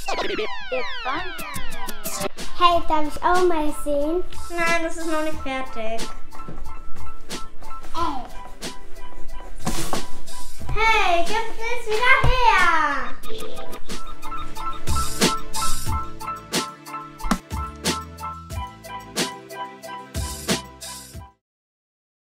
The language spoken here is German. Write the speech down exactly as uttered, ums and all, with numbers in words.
Hey, darf ich auch mal sehen? Nein, das ist noch nicht fertig. Hey. Hey, gib es wieder her!